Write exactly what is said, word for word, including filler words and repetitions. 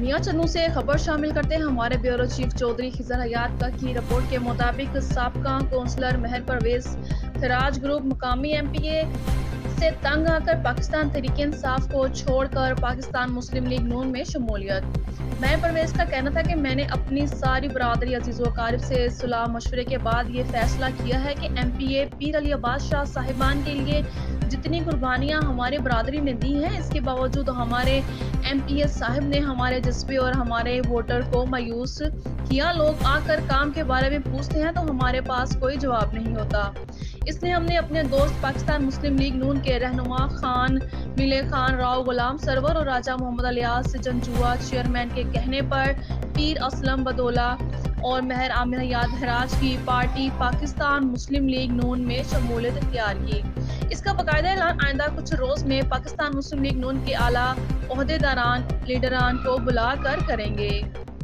میاں چنو سے خبر شامل کرتے ہیں ہمارے بیورو چیف چودھری خضر حیات کا کی رپورٹ کے مطابق سابقہ کونسلر مہر پرویز خراج گروپ مقامی ایم پی اے سے تنگ آ کر پاکستان تحریک انصاف کو چھوڑ کر پاکستان مسلم لیگ نون میں شمولیت۔ مہر پرویز کا کہنا تھا کہ میں نے اپنی ساری برادری عزیز و اقارب سے صلاح مشورے کے بعد یہ فیصلہ کیا ہے کہ ایم پی اے پیر علی عباس شاہ صاحبان کے لیے جتنی قربانیاں ہماری برادری نے دی ہیں، اس کے باوجود ہمارے ایم پی اے صاحب نے ہمارے جذبے اور ہمارے ووٹر کو مایوس کیا۔ لوگ آ کر کام کے بارے میں پوچھتے ہیں تو ہمارے پاس کوئی جواب نہیں ہوتا، اس لیے ہم نے اپنے دوست پاکستان مسلم لیگ نون کے رہنما خان ملے خان راؤ غلام سرور اور راجہ محمد الیاس جنجوعہ چیئرمین کے کہنے پر پیر اسلم بدولہ اور مہر عامر حیات خراج کی پارٹی پاکستان مسلم لیگ نون میں شمولیت اختیار کی۔ اس کا باقاعدہ اعلان آئندہ کچھ روز میں پاکستان مسلم لیگ نون کے اعلیٰ عہدیداران لیڈران کو بلا کر کریں گے۔